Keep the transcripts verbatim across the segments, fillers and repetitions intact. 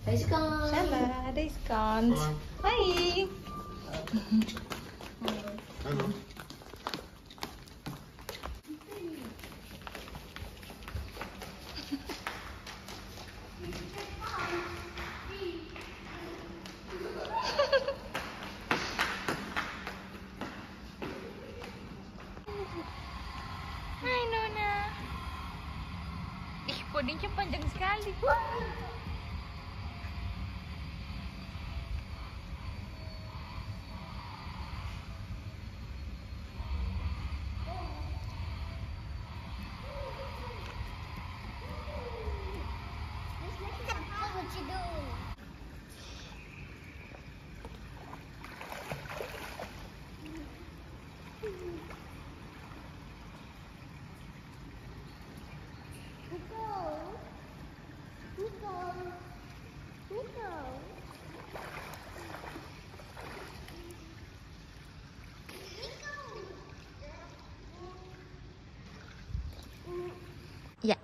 diskon. Salah, diskon. Hai. Halo. Hai Nona. Ih, bodinya panjang sekali. What you doing? Nico. Nico. Nico. Ya.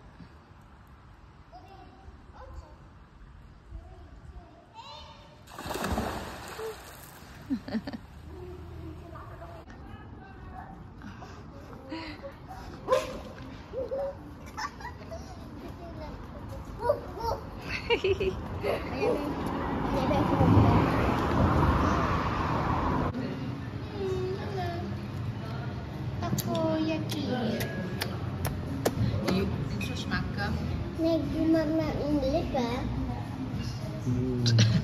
Takoyaki. Yuk, terus makan. Nek gimana English Pak? Hmm.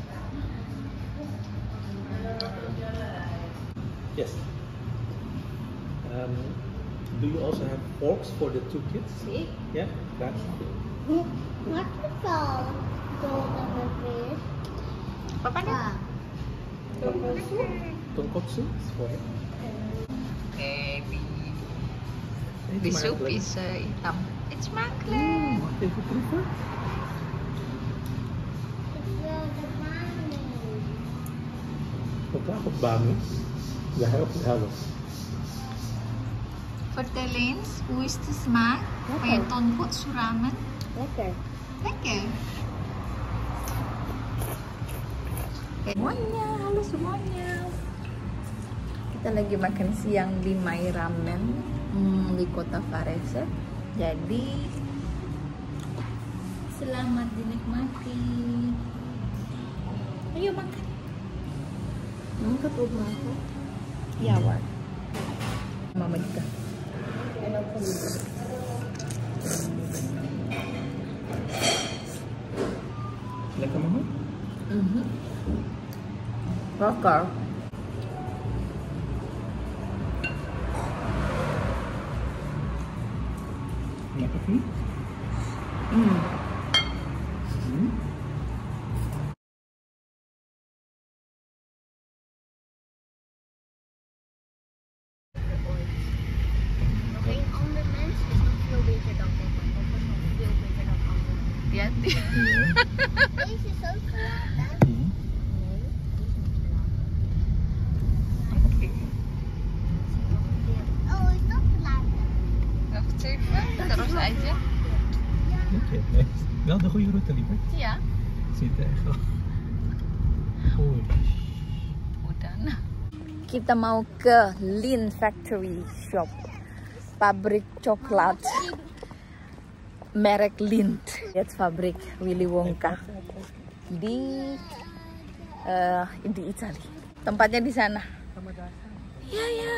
Yes. Um, do you also have forks for the two kids? Si. Yeah, that's What the fuck? Don't fish. Papa nih? Ah. tonkotsu is for him. Eh, di, It's di soup Macklin. is uh, hitam. It's Macklin. Hmm, what did you prefer? It's uh, the money. Wat dapat banget? De helft helft. Vertel eens, hoe is de smaak van je tonkotsu ramen? Lekker. Lekker. Semuanya, halo semuanya. Kita lagi makan siang di My Ramen hmm, di kota Varese. Jadi selamat dinikmati. Ayo makan. Angkat rumah aku. Ya, Wak. Mama juga. Lekker mama? Mhm. Lekker. Lekker vriend? Hmm. Hmm? Geen ander mens is nog veel beter dan papa. Papa is nog veel beter dan mama. Ja, die. Ja. Deze is ook gelaten. Hmm. Nee, deze is niet gelaten. Oké. Oh, is dat gelaten? Wacht even. Terus aja. Oké, nee. Wel de goede route, lieverd. Ja. Zit echt wel. Oei. Udah. Nah, kita mau ke Lindt Factory Shop, pabrik coklat merek Lindt. Lihat pabrik Willy Wonka di uh, di Italia. Tempatnya di sana. Ya ya.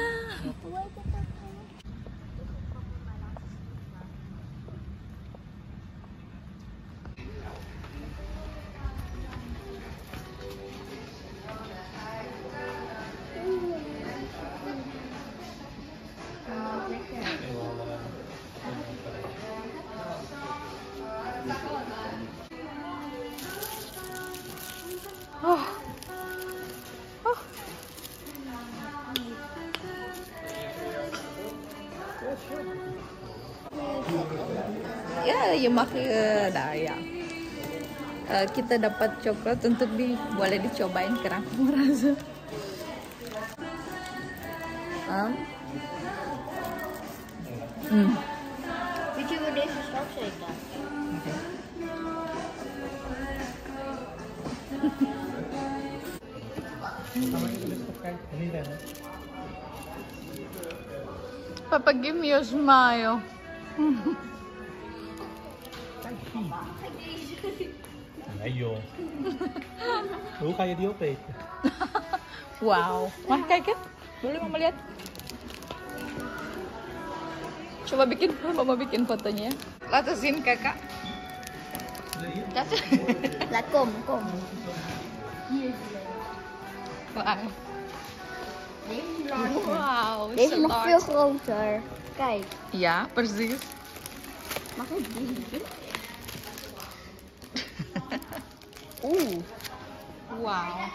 Oh. Oh. Ya, ya makan dah ya. Uh, kita dapat coklat untuk di boleh dicobain kerangkung rasa. Um. Hmm. Weet je waar deze straks eten? Papa, give me a smile. Nee joh. Hoe ga je die opeten? Wow. Wah, kijk het. Boleh mama lihat? Coba bikin, mama bikin fotonya. Latasin kakak. Laat. Laat kom, kom. Wow. Deze is larger. Wow. Deze so is nog large. veel groter. Kijk, Ja, precies. mag ik deze? Oeh. Wow.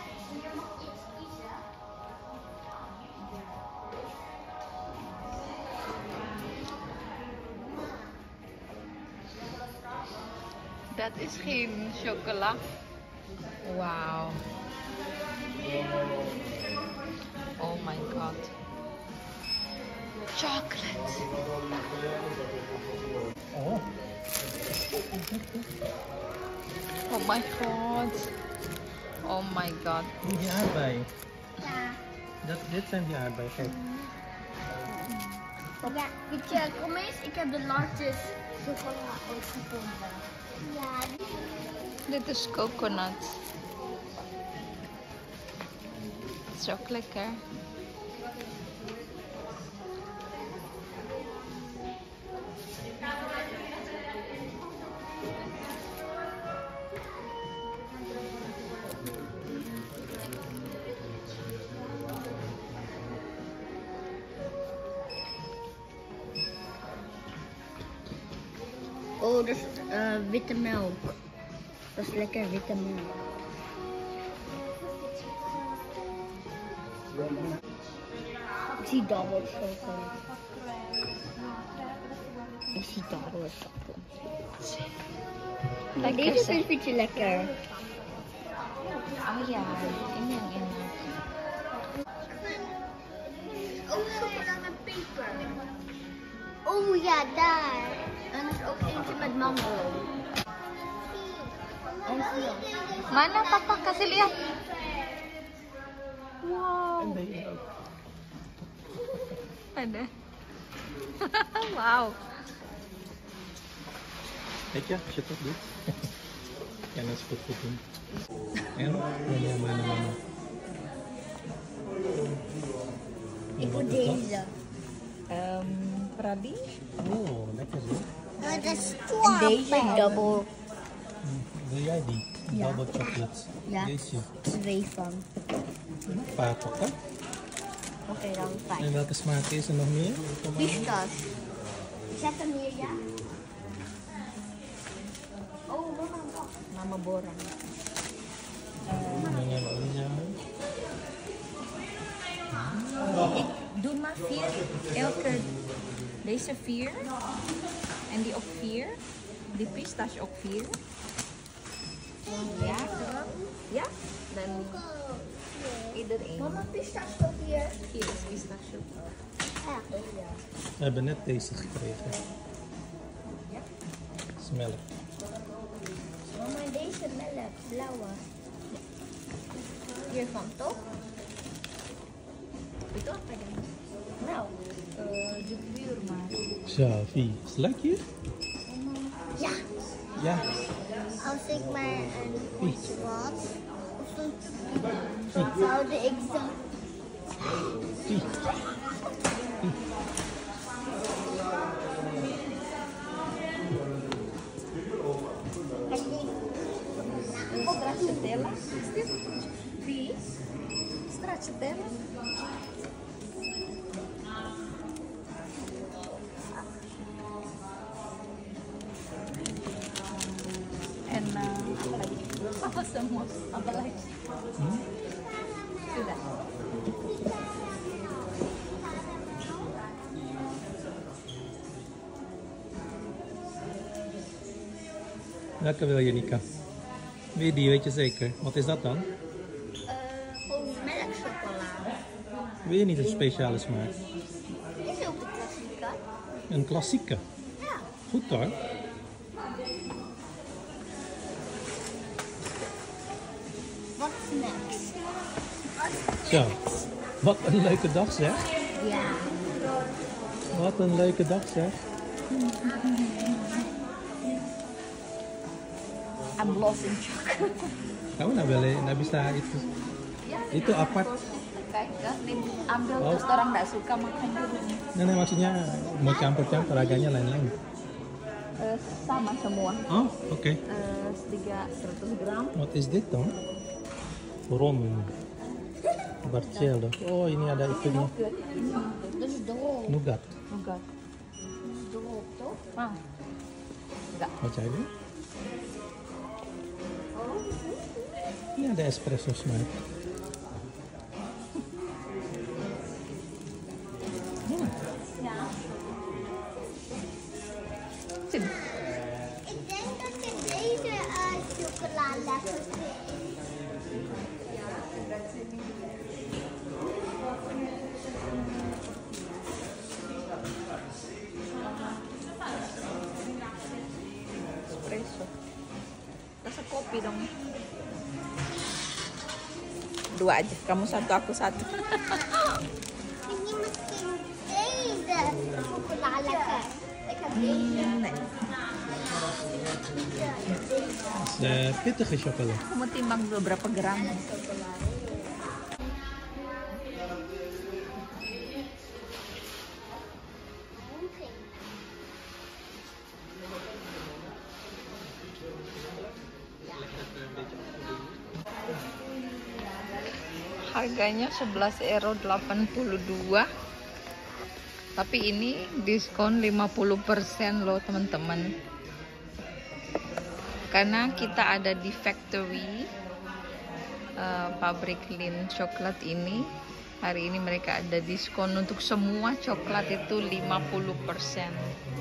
Dat is geen chocola. Wauw. Oh my god. Chocolate. Oh. Oh my god. Oh my god. Die aardbei. Ja. Dat, dit zijn die aardbei. Kijk. Ja, weet je, kom eens. Ik heb de larges chocola uitgevonden. Ja. Dit is coconut. Zo lekker. Oh, dat is uh, witte melk. Dat is lekker witte melk. Ik zie double chocolade. Ik zie double chocolade. Maar Lekker deze zeg. vind je lekker. Oh ja, ini yang enak. Oh, chocola met peper. Oh ja, daar. En er is ook eentje met mango. En hier. Mana papa, kasih lihat. Wow. En deze ook. Ada. Wow. Weet je, als je het doet. Ja, dat is goed goed doen. En? Ja, mana, mana. Ik wil deze. Um, Pradi. Oh, lekker zo. Dat is en deze double. Wil jij die? Ja. Double chocolate. Ja. Deze. Twee van. Paar pakken. Oké, dan vijf. En welke smaak is er nog meer? Kom maar. Pistache. Zet hem hier, ja? Oh, mama, wacht. Nama borang. En dan oranje. Ik doe maar vier. Elke, deze vier. En die ook vier. Die pistache ook vier. Ja, ja. Dan iedereen. Mama, pistache ook hier. Hier is pistache. Ja. We hebben net deze gekregen. Smellen. Mama, deze melk, blauwe. Hiervan, toch? Itu apa dan? Nou, Uh, Jepur mas. Zo, Vie. Is het leuk hier? ja. Ja. Als ik maar een iets was, of zo'n tukkie, zou ik zo. Vie. Stracciatella. Wie? Stracciatella. En uh, apa lagi? Apa semua? Apa lagi? Hmm? Sudah. Welke wil je, Nika? Wil je die, weet je zeker? Wat is dat dan? Uh, gewoon melkchocola. Wil je niet een speciale smaak? Dit is ook de klassieke. Een klassieke. Ja. Goed hoor. What's next? Zo, wat een leuke dag zeg. Ja. Wat een leuke dag zeg. I'm lost in shock. Kamu nggak boleh, nggak bisa itu. Itu apart. Kayaknya ambil Oh. terus orang nggak suka makan dulu. Nah, nah, maksudnya mau campur-campur harganya lain-lain. Eh, sama semua. Oh, oke. Eh, tiga ratus gram. What is this dong? Rom. Barcel dong. Oh, ini ada itunya. Terus dong. Nougat. Enggak. Dong tuh. Ah. Enggak. Baca ini. Ini ada espresso smart. Sini. Ik denk dat ik deze uh, chocola lekker vind. Espresso. Rasa kopi dong. Dua aja. Kamu satu, aku satu. Vind je misschien deze chocola lekker? Ik heb deze. Nee. De pittige chocola. Aku mau timbang dulu berapa gram. Harganya sebelas euro delapan puluh dua. Tapi ini diskon lima puluh persen loh teman-teman. Karena kita ada di factory uh, pabrik Lindt coklat ini. Hari ini mereka ada diskon untuk semua coklat itu lima puluh persen.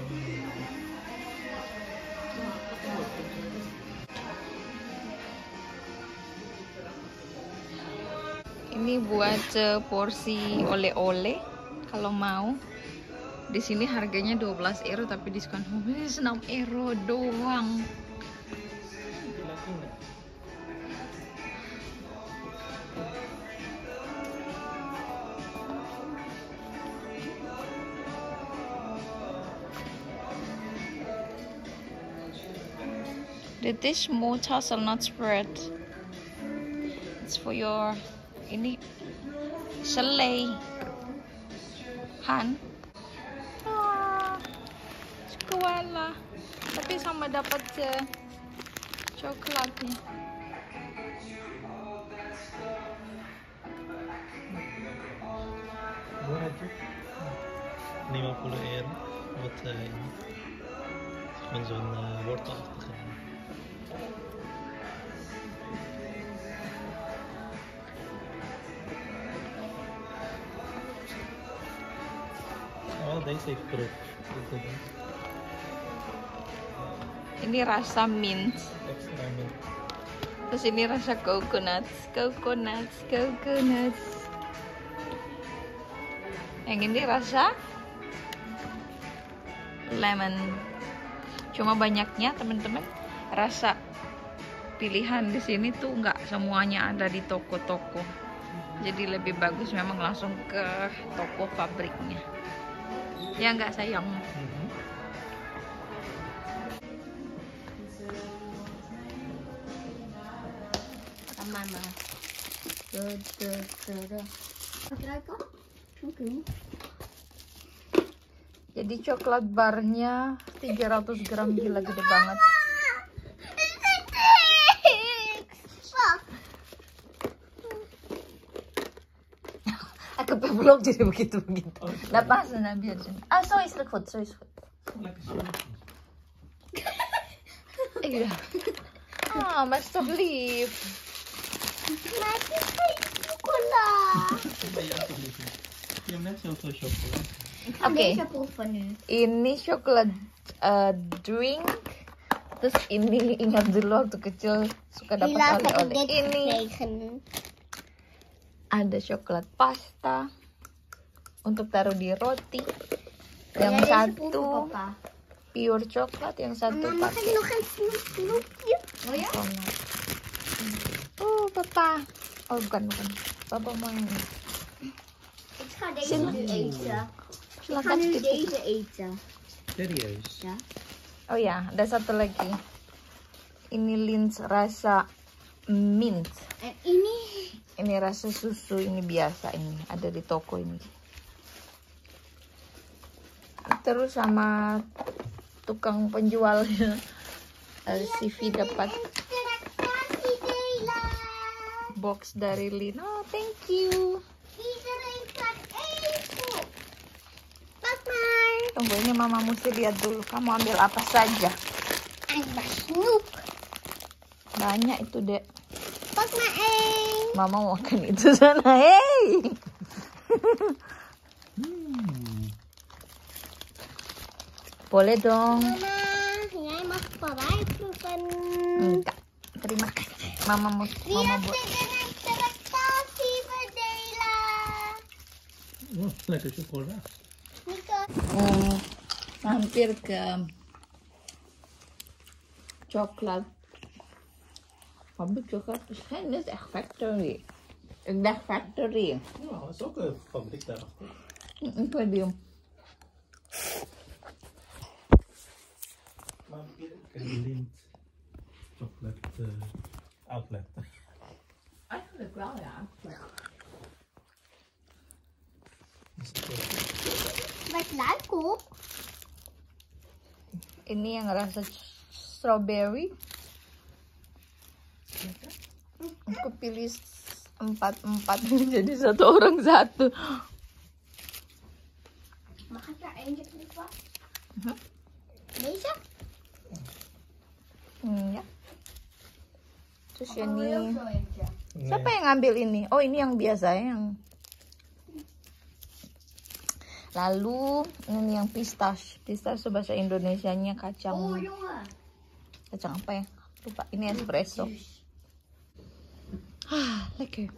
Ini buat uh, porsi oleh-oleh kalau mau. Di sini harganya dua belas euro tapi diskon habis enam euro doang. Dit is smooth hazelnut spread. It's for your ini selai. Han. Ah, sekolah. Tapi sama dapat uh, coklatnya. lima puluh euro buat uh, ini. Van zo'n uh, wortelachtige. Oh, deze heeft proef. Ini rasa mint. Extra mint. Terus ini rasa coconut, coconut, coconut. Yang ini rasa lemon. Cuma banyaknya teman-teman rasa pilihan di sini tuh nggak semuanya ada di toko-toko. Jadi lebih bagus memang langsung ke toko pabriknya. Ya nggak sayang. Mm-hmm. Mama. Duh, duh, duh, duh. Oké. Oké. Jadi coklat barnya tiga ratus gram, gila gede banget. Aku belum jadi begitu-begitu. Nggak pas, nah biar sini. Ah, zo is het goed, zo is het goed. Iya. Ah, maar is toch lief. Maar het is geen chocola. Je hebt net zoveel chocola. Ik ga Oké. deze proeven nu. Ini coklat uh, drink. Terus ini ingat dulu waktu kecil suka dapat Helaas heb ik oleh-oleh. dit Ini gekregen. ada coklat pasta untuk taruh di roti. Yang Wil jij deze satu proeven, papa? pure coklat, yang satu Mama, mag ik pakai nog een snoep- snoepje? Oh ja? coconut. Oh, papa Papa. Oh bukan bukan. Papa mau yang ini. Ik ga deze Zin- nu eten. Ik ga Silakan nu skip. deze eten. Serieus? Ja. Oh ya, ada satu lagi. Ini Lindt rasa mint. En ini. Ini rasa susu, ini biasa ini. Ada di toko ini. Terus sama tukang penjualnya. eh, C V dapat Interactie delen. box dari Lindt. Oh, thank you. Iedereen kan eten. Pak maar. Tunggu, ini mama mesti lihat dulu. Kamu ambil apa saja? Ada snoep. Banyak itu, Dek. Pak maar één. Mama mau makan itu sana. Hey. Hmm. Boleh dong. Mama, jij mag van mij proeven. Enggak. Terima kasih. Mama mau mama Lihat buat. de interactie verdelen. Oh, lekker chocola. Nico. Hmm, hampir ke coklat. Pabrik coklat is geen, dit is echt factory. Ik dacht factory. Ja, dat is ook een fabriek daarachter. Ik weet niet. Maar een Lindt chocolate uh, outlet. Eigenlijk wel, ja. Met luikel. Ini yang rasa strawberry. Aku pilih empat empat jadi satu orang satu. Mag ik er eentje proeven? Mhm. Deze? Hmm, ya. Terus Of wil je ook ini. zo eentje? Siapa yang ngambil ini? Oh, ini yang biasa yang. Lalu ini yang pistache. Pistache bahasa Indonesianya kacang. Oh jongen. Kacang apa ya? Lupa. Ini espresso. Ah, lekker.